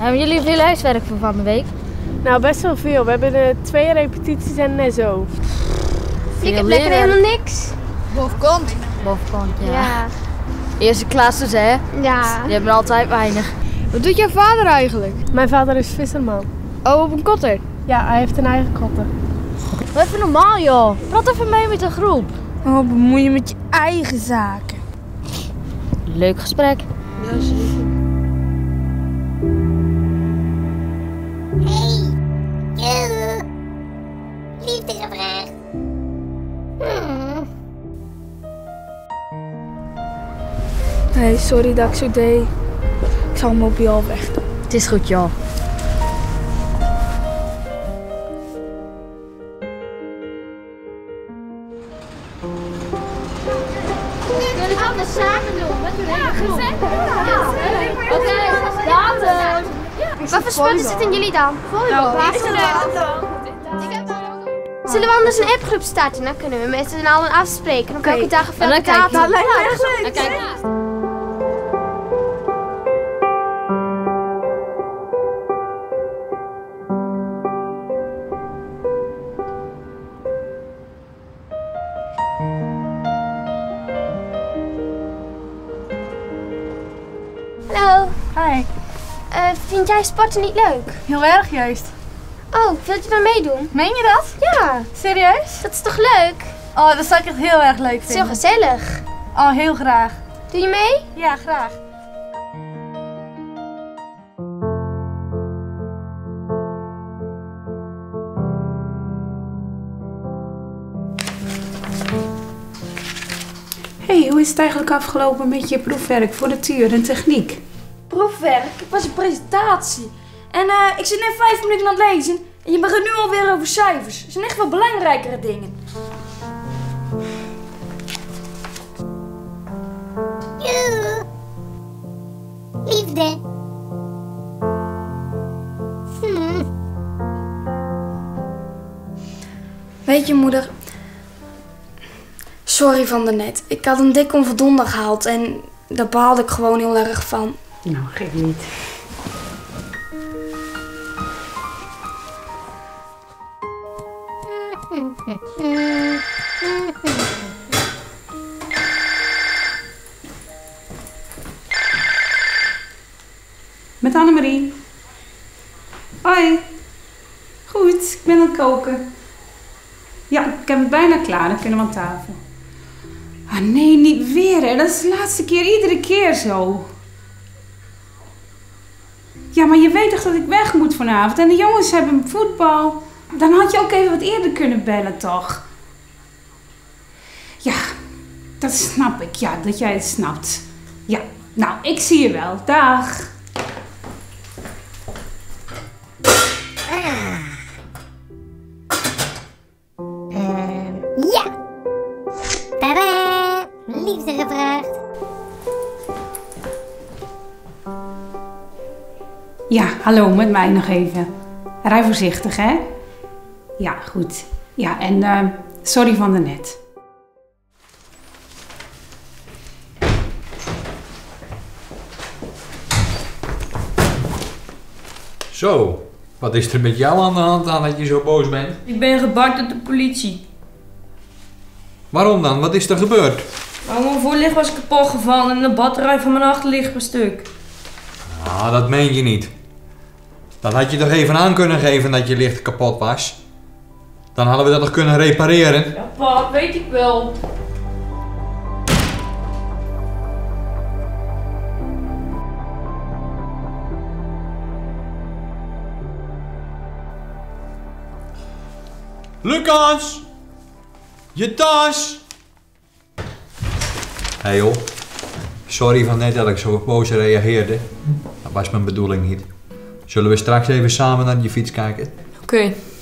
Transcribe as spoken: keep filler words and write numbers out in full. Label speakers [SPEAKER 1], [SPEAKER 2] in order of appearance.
[SPEAKER 1] Hebben jullie veel huiswerk voor van de week?
[SPEAKER 2] Nou, best wel veel. We hebben uh, twee repetities en net zo.
[SPEAKER 3] Ik heb lekker helemaal niks.
[SPEAKER 1] Bovenkant. Bovenkant, ja.
[SPEAKER 3] Ja.
[SPEAKER 1] Eerste klas dus, hè?
[SPEAKER 3] Ja.
[SPEAKER 1] Die hebben altijd weinig.
[SPEAKER 4] Wat doet jouw vader eigenlijk?
[SPEAKER 2] Mijn vader is visserman.
[SPEAKER 4] Oh, op een kotter?
[SPEAKER 2] Ja, hij heeft een eigen kotter.
[SPEAKER 1] Even normaal, joh. Praat even mee met de groep.
[SPEAKER 4] Oh, bemoei je met je eigen zaken.
[SPEAKER 1] Leuk gesprek.
[SPEAKER 4] Ja, zeker.
[SPEAKER 5] Hey, yo. Liefde gevraagd. Hmm.
[SPEAKER 4] Hey, sorry dat ik zo deed. Ik zal hem mobiel weg doen.
[SPEAKER 1] Het is goed, joh.
[SPEAKER 3] Jullie gaan de samen doen. Met hun hele groep. Ja,
[SPEAKER 1] Oké, later.
[SPEAKER 3] Wat voor sporten zitten jullie dan? Volleybal. Zullen we anders een appgroep starten? Dan kunnen we met z'n allen afspreken op welke dagen
[SPEAKER 1] En dan
[SPEAKER 3] welke
[SPEAKER 1] kijk je.
[SPEAKER 3] datum.
[SPEAKER 1] Dat
[SPEAKER 3] lijkt me echt leuk.
[SPEAKER 1] Dan kijk je.
[SPEAKER 3] Hallo.
[SPEAKER 4] Hi.
[SPEAKER 3] Uh, vind jij sporten niet leuk?
[SPEAKER 4] Heel erg juist.
[SPEAKER 3] Oh, wilt je dan meedoen?
[SPEAKER 4] Meen je dat?
[SPEAKER 3] Ja.
[SPEAKER 4] Serieus?
[SPEAKER 3] Dat is toch leuk?
[SPEAKER 4] Oh, dat zou ik echt heel erg leuk
[SPEAKER 3] Het is heel
[SPEAKER 4] vinden.
[SPEAKER 3] gezellig.
[SPEAKER 4] Oh, heel graag.
[SPEAKER 3] Doe je mee?
[SPEAKER 4] Ja, graag.
[SPEAKER 6] Hey, hoe is het eigenlijk afgelopen met je proefwerk voor de tuur en techniek?
[SPEAKER 7] Proefwerk? Het was een presentatie. En uh, ik zit net vijf minuten aan het lezen en je begint nu alweer over cijfers. Er zijn echt wel belangrijkere dingen.
[SPEAKER 5] Yo. Liefde. Hmm.
[SPEAKER 7] Weet je moeder, sorry van daarnet. Ik had een dik onvoldoende gehaald en daar baalde ik gewoon heel erg van.
[SPEAKER 6] Nou, geef niet. Met Annemarie. Hoi. Goed, ik ben aan het koken. Ja, ik heb het bijna klaar. Dan kunnen we aan tafel. Ah nee, niet weer hè. Dat is de laatste keer. Iedere keer zo. Ja, maar je weet toch dat ik weg moet vanavond. En de jongens hebben voetbal. Dan had je ook even wat eerder kunnen bellen, toch? Ja, dat snap ik. Ja, dat jij het snapt. Ja, nou, ik zie je wel. Dag.
[SPEAKER 5] Ja. Tadaa. Liefde gevraagd.
[SPEAKER 6] Ja, hallo, met mij nog even. Rij voorzichtig, hè? Ja, goed. Ja, en uh, sorry van daarnet.
[SPEAKER 8] Zo, wat is er met jou aan de hand aan dat je zo boos bent?
[SPEAKER 7] Ik ben gebakt door de politie.
[SPEAKER 8] Waarom dan? Wat is er gebeurd?
[SPEAKER 7] Nou, mijn voorlicht was kapot gevallen en de batterij van mijn achterlicht per stuk.
[SPEAKER 8] Ah, dat meen je niet. Dan had je toch even aan kunnen geven dat je licht kapot was. Dan hadden we dat nog kunnen repareren.
[SPEAKER 7] Ja, pa, weet ik wel.
[SPEAKER 8] Lucas! Je tas! Hé hey joh, sorry van net dat ik zo boos reageerde. Dat was mijn bedoeling niet. Zullen we straks even samen naar je fiets kijken?
[SPEAKER 7] Oké. Okay.